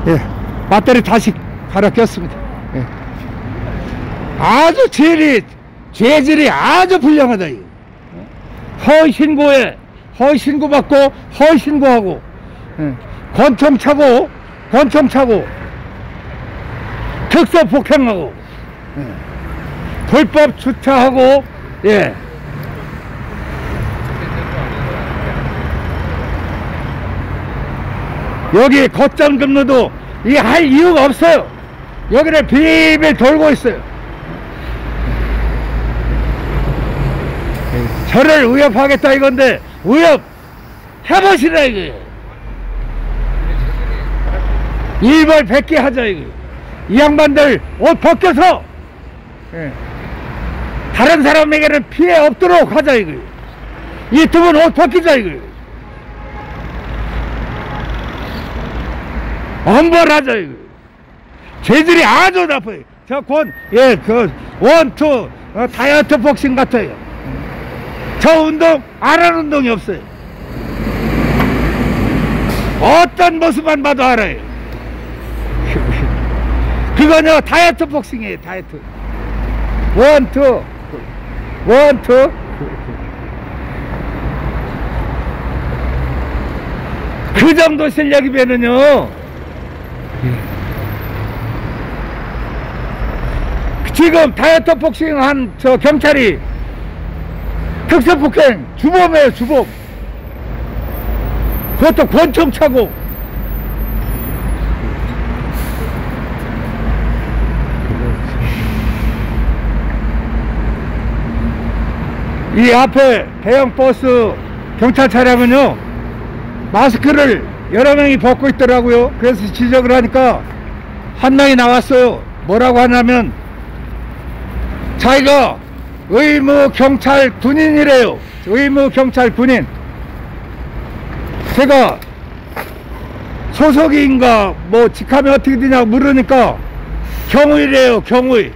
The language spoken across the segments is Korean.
예, 배터리 다시 갈아 꼈습니다. 예. 아주 재질이 아주 불량하다. 허위 신고 받고 허위 신고하고, 예. 권총 차고 특수 폭행하고, 예. 불법 주차하고, 예. 여기 거점 근무도 이 할 이유가 없어요. 여기를 비밀 돌고 있어요. 저를 위협하겠다 이건데 위협 해보시라 이거예요. 일벌 백기 하자 이거. 이 양반들 옷 벗겨서, 예. 다른 사람에게는 피해 없도록 하자 이거. 이 두 분 옷 벗기자 이거. 엄벌하자 이거. 재질이 아주 나빠요. 예, 원투 다이어트 복싱 같아요. 저 운동 안 하는 운동이 없어요. 어떤 모습만 봐도 알아요. 그거는 다이어트 복싱이에요. 다이어트. 원투 그 정도 실력이면은요, 지금 다이어트 복싱 한 저 경찰이 특수폭행 주범이에요. 주범. 그것도 권총 차고. 이 앞에 대형 버스 경찰 차량은요, 마스크를 여러 명이 벗고 있더라고요. 그래서 지적을 하니까 한 명이 나왔어요. 뭐라고 하냐면 자기가 의무 경찰 군인이래요. 의무 경찰 군인. 제가 소속인가 뭐 직함이 어떻게 되냐고 물으니까 경위래요. 경위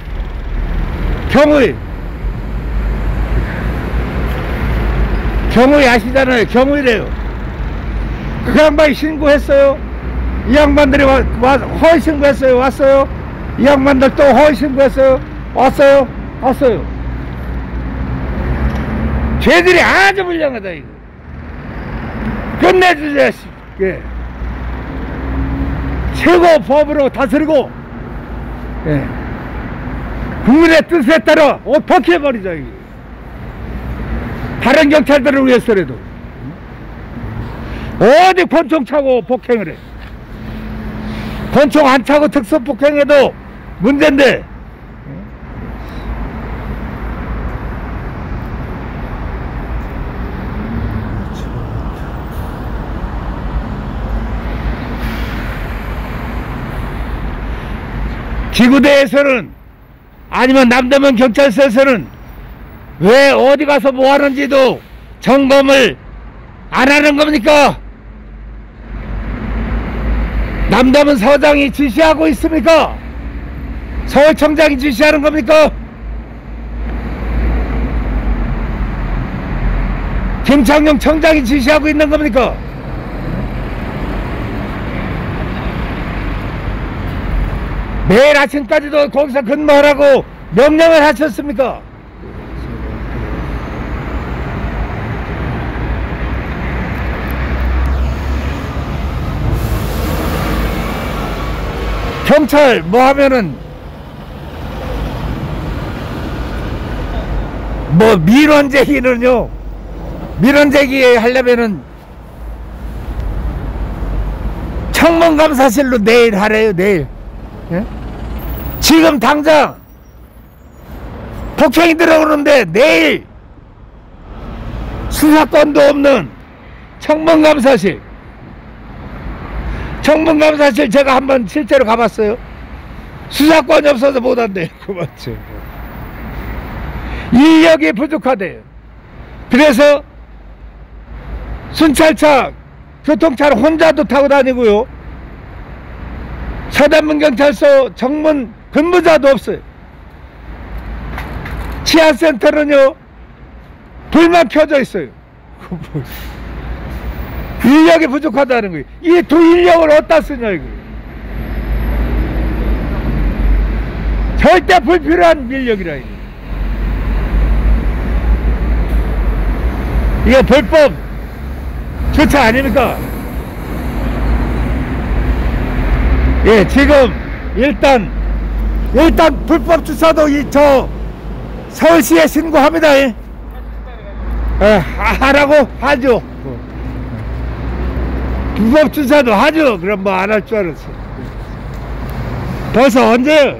아시잖아요. 경위래요. 그 양반이 신고했어요. 이 양반들이 허위 신고했어요. 왔어요. 이 양반들 또 허위 신고했어요. 왔어요. 쟤들이 아주 불량하다 이거. 끝내주자. 예. 최고 법으로 다스리고, 예. 국민의 뜻에 따라 옷 벗겨버리자 이거. 다른 경찰들을 위해서라도. 어디 권총 차고 폭행을 해. 권총 안 차고 특수 폭행해도 문제인데, 지구대에서는 아니면 남대문 경찰서에서는 왜 어디 가서 뭐 하는지도 점검을 안 하는 겁니까? 남대문 서장이 지시하고 있습니까? 서울청장이 지시하는 겁니까? 김창룡 청장이 지시하고 있는 겁니까? 매일 아침까지도 거기서 근무하라고 명령을 하셨습니까? 경찰 뭐 하면은 뭐 민원제기는요, 민원제기 하려면은 청문감사실로 내일 하래요. 내일. 예? 지금 당장 폭행이 들어오는데 내일 수사권도 없는 청문감사실 제가 한번 실제로 가봤어요. 수사권이 없어서 못한대요. 그렇죠. 인력이 부족하대요. 그래서 순찰차 교통차를 혼자도 타고 다니고요, 서대문 경찰서 정문 근무자도 없어요. 치안센터는요 불만 켜져 있어요. 인력이 부족하다는 거예요. 이 두 인력을 어디다 쓰냐 이거. 절대 불필요한 인력이라. 이게 불법 주차 아닙니까? 예, 지금 일단 불법 주차도 저 서울시에 신고합니다. 예. 하라고 하죠. 불법 주차도 하죠. 그럼 뭐 안 할 줄 알았어. 벌써 언제?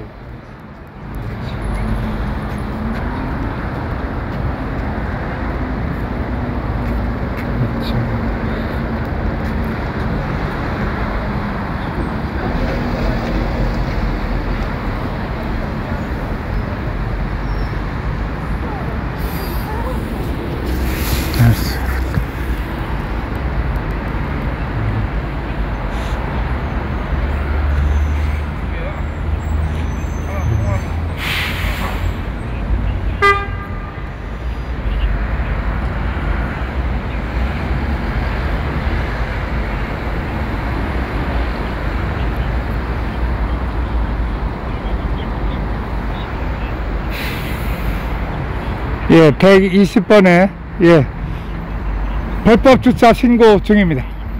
예, 120번에 예, 불법 주차 신고 중입니다.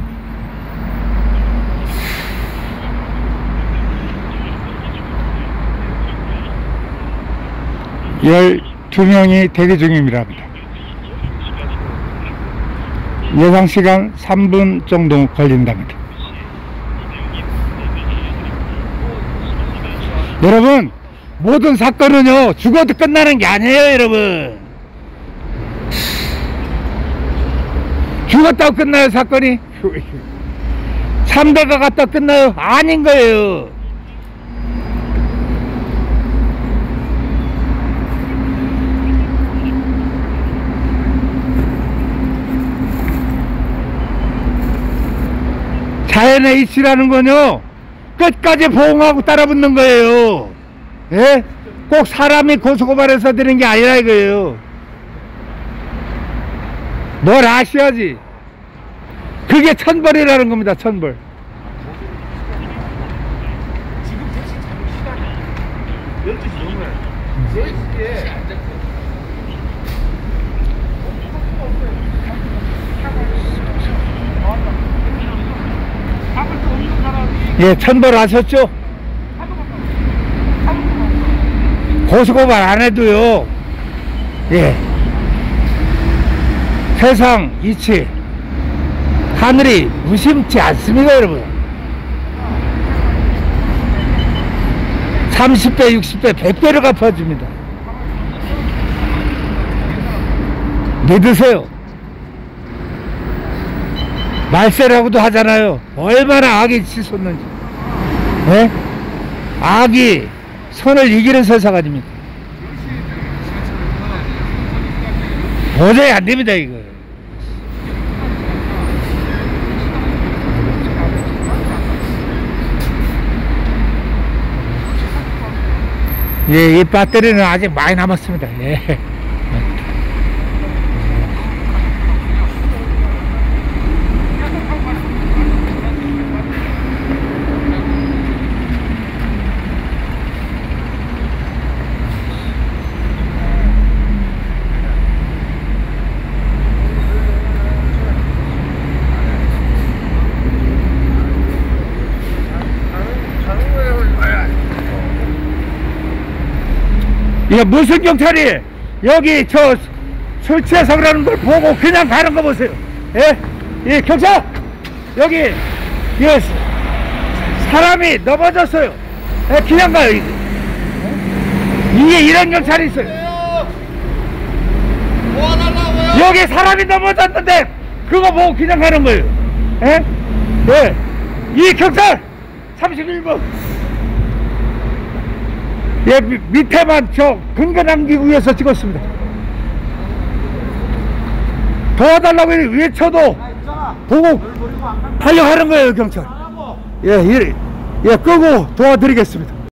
열 12명이 대기 중입니다. 예상시간 3분 정도 걸린답니다. 여러분, 모든 사건은요 죽어도 끝나는 게 아니에요. 여러분, 죽었다고 끝나요 사건이? 참배가 갔다 끝나요? 아닌 거예요. 자연의 이치라는 건요 끝까지 보응하고 따라붙는 거예요. 예? 꼭 사람이 고소고발해서 되는 게 아니라 이거예요. 뭘 아셔야지. 그게 천벌이라는 겁니다. 천벌. 지금 택시 잡을 시간이 12시 넘어요. 3시에 예, 천벌 하셨죠? 고소고발 안 해도요, 예, 세상 이치 하늘이 무심치 않습니다. 여러분, 30배 60배 100배를 갚아줍니다. 믿으세요. 말세라고도 하잖아요. 얼마나 악이 치솟는지. 네? 악이 선을 이기는 세상 아닙니까? 도저히 안 됩니다, 이거. 예, 이 배터리는 아직 많이 남았습니다. 예. 이게 무슨 경찰이 여기 저 술 취해서 그러는 걸 보고 그냥 가는 거 보세요. 예? 이 경찰 여기 예, 사람이 넘어졌어요. 예, 그냥 가요. 이게 이런 경찰이 있어요. 여기 사람이 넘어졌는데 그거 보고 그냥 가는 거예요. 예? 예. 이 경찰 31번 예, 밑에만 저 근거 남기기 위해서 찍었습니다. 도와달라고 외쳐도 보고 달려가는 거예요, 경찰. 예, 예, 끄고 도와드리겠습니다.